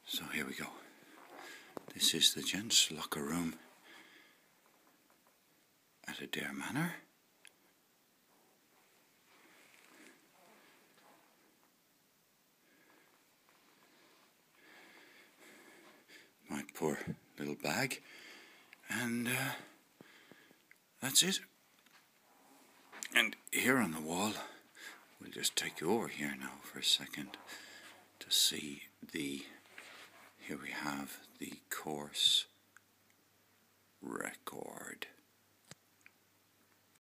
So here we go. This is the gents' locker room at Adare Manor. My poor little bag, and that's it. And here on the wall, we'll just take you over here now for a second to see here we have the course record.